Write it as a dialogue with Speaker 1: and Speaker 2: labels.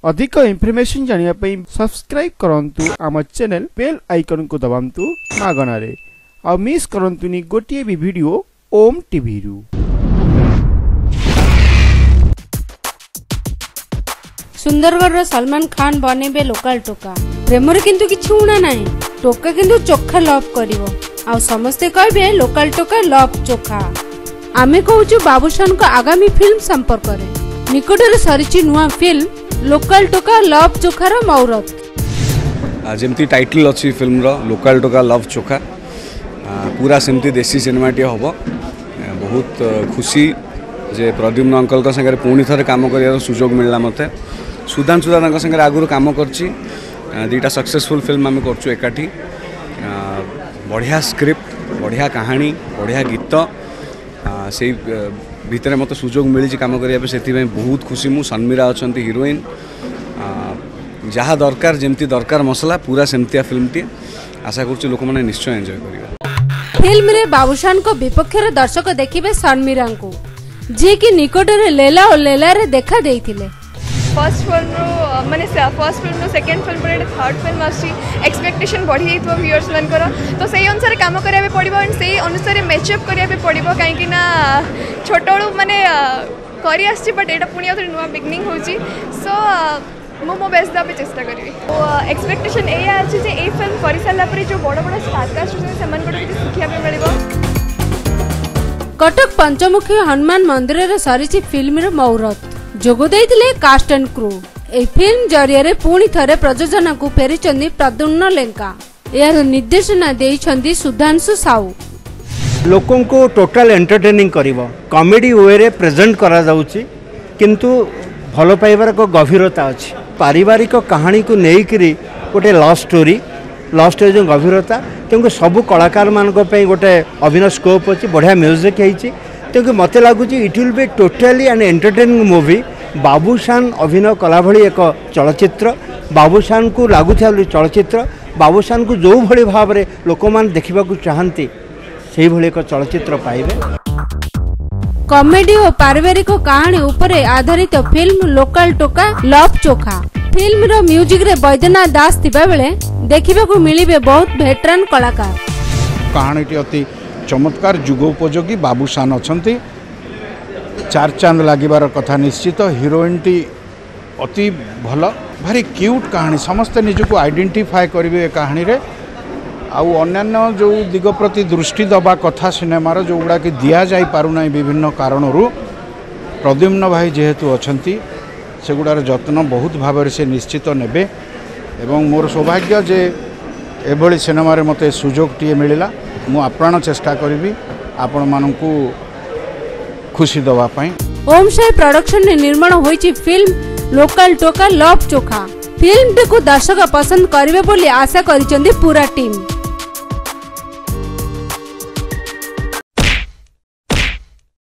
Speaker 1: अधिक इनफॉरमेशन जानिया पई सब्सक्राइब करंतु आम चैनल बेल आइकन को दबांतु मागना रे आ मिस करंतुनी गोटिए भी वीडियो ओम टीवी रु।
Speaker 2: सुंदरगढ़ सलमान खान बनेबे लोकल टोका प्रेमर किंतु किछि उणा नाही टोका किंतु चोखा लव करिवो आ समस्ते कहबे लोकल टोका लव चोखा। आमे कहूछु बाबूशान को आगामी फिल्म संपर्क रे निकटरे सरिछि नुआ फिल्म लोकल टोका लव चोखार मौरत।
Speaker 3: जेमती टाइटल अच्छी फिल्म रो लोकल टोका लव चोखा पूरा सेमती देसी सिनेमा टी हम बहुत खुशी जे प्रद्युम्न अंकल का संगे पुणी थे कम कर सुजोग मिलला मते सुधांशु संगे आगुरी कम करची दीटा सक्सेसफुल फिल्म आम करचु एकाठी बढ़िया स्क्रिप्ट बढ़िया कहानी बढ़िया गीत से भितर मत सुजोग मिली कम करने से बहुत खुशी मु सन्मीरा अच्छा हिरोइन जहाँ दरकार जमती दरकार मसला पूरा सेमतिया फिल्म टी आशा कर लोक मैंने निश्चय एंजॉय करेंगे।
Speaker 2: फिल्म रे बाबूशान को विपक्ष दर्शक देखिबे सन्मीरा को जी की निकट रे लेला और लेला रे देखा देइथिले।
Speaker 4: फर्स्ट फिल्म रो माने फर्स्ट फिल्म रो सेकंड फिल्म रे थर्ड फिल्म आसी एक्सपेक्टेशन बढ़ी जाइतो व्यूअर्स मानकर तो सही अनुसार काम करिया पड़िबो एंड सही अनुसार मैचअप करिया पड़िबो काहे कि ना छोटोळू माने करी आसी बट एटा पुणी आथि नुवा बिगनिंग होची सो मो बेस्ट दबे चेष्टा करी एक्सपेक्टेशन ए अछि जे ए फिल्म करि साला परे जो बड़ बड़ स्टार कास्ट से समान को किछि सिखिया पे मिलिबो।
Speaker 2: कटक पंचमुखी हनुमान मंदिर रे सरिछि फिल्म रे मौरत जोगो देइथिले कास्ट एंड क्रू। ए फिल्म जरिया रे पुणी थरे प्रयोजन को फेरिचंदी प्रद्युम्न लेंका यार निर्देशना देइछंदी सुधांशु साहू।
Speaker 5: लोकों को टोटल एंटरटेनिंग करिवो कॉमेडी वे रे प्रेजेंट करा जाउची किंतु भलो पाइबार को गभीरता अछि पारिवारिक कहानी को नेइकरी गोटे लव स्टोरी जो गभीरता क्योंकि सबू कलाकार मान गोटे अभिनय स्कोप अच्छी बढ़िया म्यूजिक होती क्योंकि मत लगुच it will be totally and entertaining movie. Babushan अभिनय कला भली एक चलचित्र बाबूशान को लगुता चलचित्र बाबूशान को जो भली भाव में लोक मैंने देखा चाहती से भली एक चलचित्र पाइबे।
Speaker 2: कॉमेडी और पारिवारिक कहानी उपरे आधारित फिल्म लोकल टोका लव चोखा फिल्म रो म्यूजिक रे बैद्यनाथ दास थिबा बेले देखिबा को मिलिबे बहुत वेटरान कलाकार।
Speaker 6: कहानी टी अति चमत्कार जुगोपयोगी बाबूशान अछंती चार चांद लागिबार कथा निश्चित हिरोइन टी अति भल भारी क्यूट कहानी समस्त निजको आइडेंटिफाई करिवे कहानी रे आउ अन्यान्य जो दिग प्रति दृष्टि दबा कथा सिनेमार जो गुड़ा कि दिया जाई पारुना विभिन्न कारणरू प्रद्युम्न भाई जेहेतु अछंती से गुड़ार जत्न बहुत भाव से निश्चित नेबे एवं मोर सौभाग्य जे एभली सिनेमा रे मते सुजोग टी मिलला मु आप्राण चेष्टा करी आपण मानकू खुशी दवा पाई।
Speaker 2: ओम साई प्रोडक्शन ने निर्माण होईची फिल्म लोकल टोका लव चोखा फिल्म को दर्शक पसंद करिवे बोली आशा करिसेंदी पूरा टीम।